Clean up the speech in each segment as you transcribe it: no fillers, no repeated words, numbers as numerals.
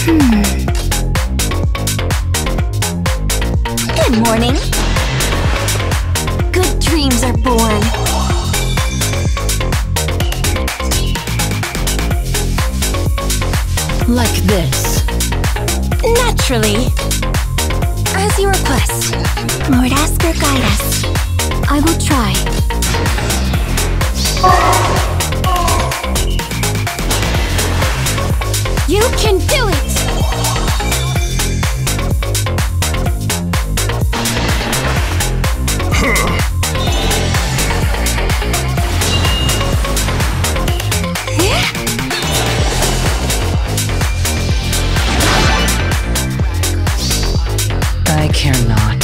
Good morning. Good dreams are born. Like this. Naturally. As you request. Lord, ask or guide us. I will try. You can do it! I care not.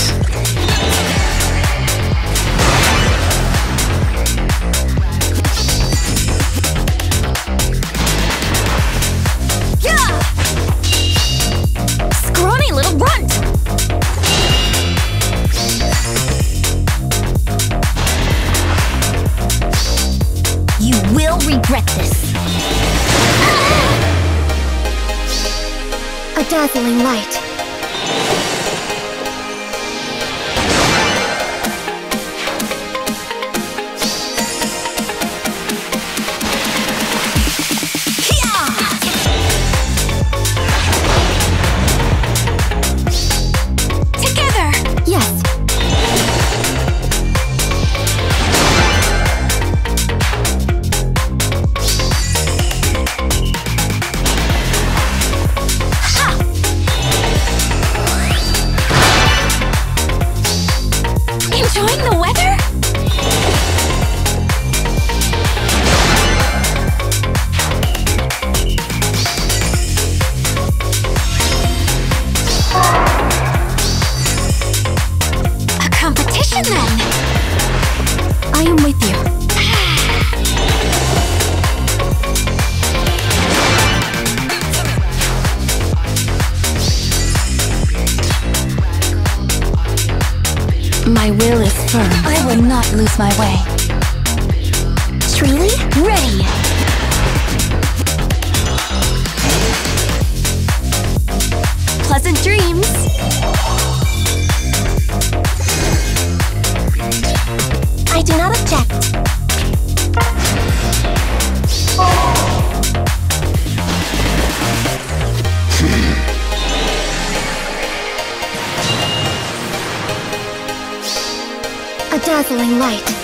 Scrawny little runt! You will regret this. A dazzling light. Enjoying the weather? A competition then? I am with you. My will is firm. I will not lose my way. Truly? Ready! Pleasant dreams! I do not object. A dazzling light.